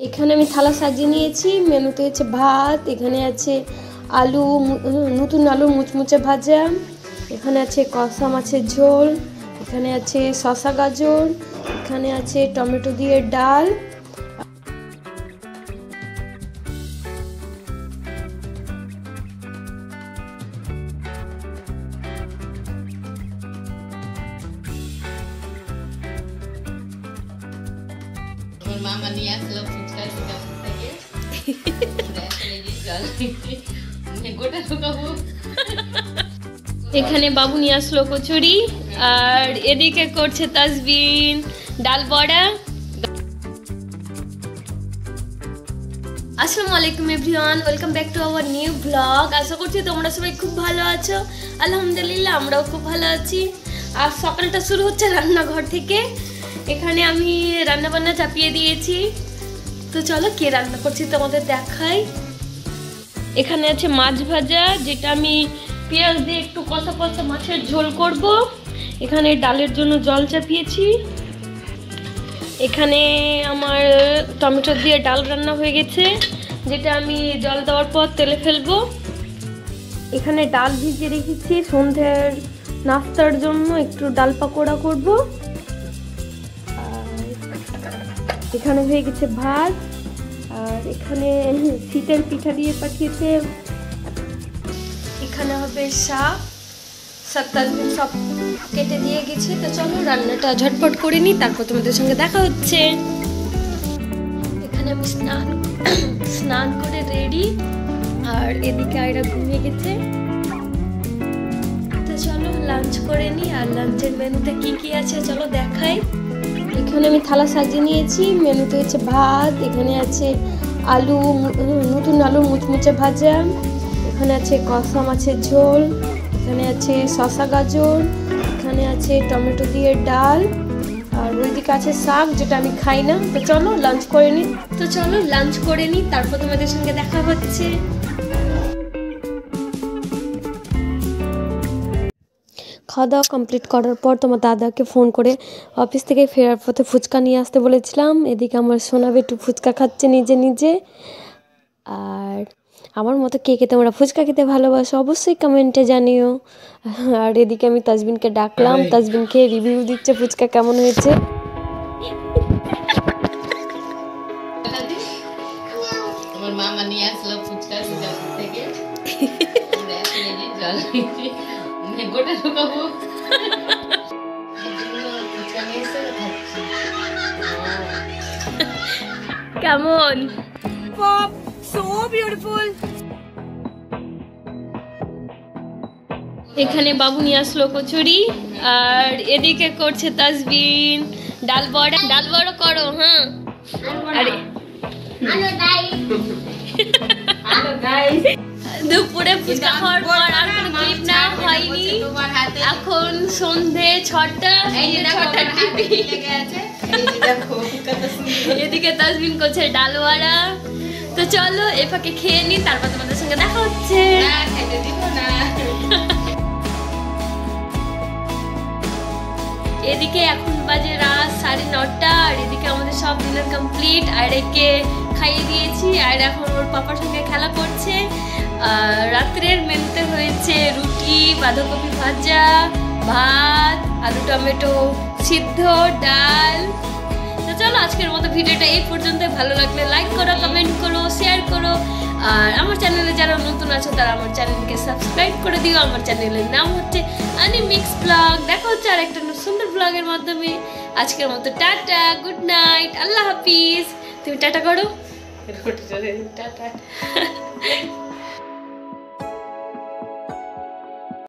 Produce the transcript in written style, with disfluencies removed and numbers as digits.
এখানে আমি থালা সাজিয়ে নিয়েছি। মেনুতে হচ্ছে ভাত, এখানে আছে আলু, নতুন আলু মুচমুচে ভাজা, এখানে আছে কষা মাছের ঝোল, এখানে আছে শসা গাজর, এখানে আছে টমেটো দিয়ে ডাল। মামা নিয়ে আসলো ফুচকা থেকে গোটা ঢুকাবো। এখানে বাবু নিয়ে আসলো কচুরি, আর এদিকে করছে তাসবিন ডাল বড়া। আসসালামু আলাইকুম everyone, welcome back to our new blog. আশা করছি তোমরা সবাই খুব ভালো আছো। আলহামদুলিল্লাহ আমরাও খুব ভালো আছি। আর সকালটা শুরু হচ্ছে রান্নাঘর থেকে। এখানে আমি রান্না বান্না চাপিয়ে দিয়েছি, তো চলো কে রান্না করছি তোমাদের দেখাই। এখানে আছে মাছ ভাজা, যেটা আমি পেঁয়াজ দিয়ে একটু কষা কষা মাছের ঝোল করব। এখানে ডালের জন্য জল চাপিয়েছি। এখানে আমার টমেটো দিয়ে ডাল রান্না হয়ে গেছে, যেটা আমি জল দেওয়ার পর তেলে ফেলবো। এখানে ডাল ভিজিয়ে রেখেছি সন্ধ্যের নাস্তার জন্য, একটু ডাল পাকোড়া করব। এখানে হয়ে গেছে ভাত, আর এখানে শীতের পিঠা দিয়ে পাঠিয়েছে। এখানে হবে শাক, তাসবিন সব কেটে দিয়ে গেছে। তো চলো রান্নাটা ঝটপট করে নিই, তারপর তোমাদের সঙ্গে দেখা হচ্ছে। এখানে আমি স্নান করে রেডি, আর এদিকে আয়রা ঘুমিয়ে গেছে। তো চলো লাঞ্চ করে নিই, আর লাঞ্চের মেনুতে কি কি আছে চলো দেখাই। এখানে আমি থালা সাজিয়ে নিয়েছি। মেনুতে হচ্ছে ভাত, এখানে আছে আলু, নতুন আলু মুচমুচে ভাজা, এখানে আছে কষা মাছের ঝোল, এখানে আছে শসা গাজর, এখানে আছে টমেটো দিয়ে ডাল, আর ওইদিকে আছে শাক, যেটা আমি খাই না। তো চলো লাঞ্চ করে নিই, তারপর তোমাদের সঙ্গে দেখা হচ্ছে। খাওয়া দাওয়া কমপ্লিট করার পর তোমার দাদাকে ফোন করে অফিস থেকে ফেরার পথে ফুচকা নিয়ে আসতে বলেছিলাম। এদিকে আমার সোনা বেটু ফুচকা খাচ্ছে নিজে নিজে। আর আমার মতো কে কে তোমরা ফুচকা খেতে ভালোবাসো অবশ্যই কমেন্টে জানিও। আর এদিকে আমি তাসবিনকে ডাকলাম, তাসবিনকে রিভিউ দিচ্ছে ফুচকা কেমন হয়েছে। আমার মামা নিয়ে আসলো ফুচকা থেকে গোটা ঢুকাবো। কেমন? So beautiful. এখানে বাবু নিয়ে আসলো কচুরি, আর এদিকে করছে তাসবিন ডাল বড়া করো। হ্যাঁ, আরে দুপুরে ফুচকা খাওয়ার পর আর কোনো ক্লিপ না হয়নি। এখন সন্ধে 6টা। এদিকে তাসবিন করছে ডাল বড়া। তো চলো এ ফাঁকে খেয়ে নি, তারপর তোমাদের সঙ্গে দেখা হচ্ছে। এদিকে এখন বাজে রাত 9:30, আর এদিকে আমাদের সব ডিনার কমপ্লিট। আয়রাকে খাইয়ে দিয়েছি, আর এখন ওর পাপার সঙ্গে খেলা করছে। রাত্রের মেনুতে হয়েছে রুটি, বাঁধাকপি ভাজা, ভাত, আলু টমেটো সিদ্ধ, ডাল। তো চলো আজকের মতো ভিডিওটা এই পর্যন্ত। ভালো লাগলে লাইক করো, কমেন্ট করো, শেয়ার করো। আর আমার চ্যানেলে যারা নতুন আছো তারা আমার চ্যানেলকে সাবস্ক্রাইব করে দিও। আমার চ্যানেলের নাম হচ্ছে আনিমিক্স ব্লগ। দেখা হচ্ছে আর একটা সুন্দর ব্লগের মাধ্যমে। আজকের মতো টাটা, গুড নাইট, আল্লাহ হাফিজ। তুমি টাটা করো। টাটা।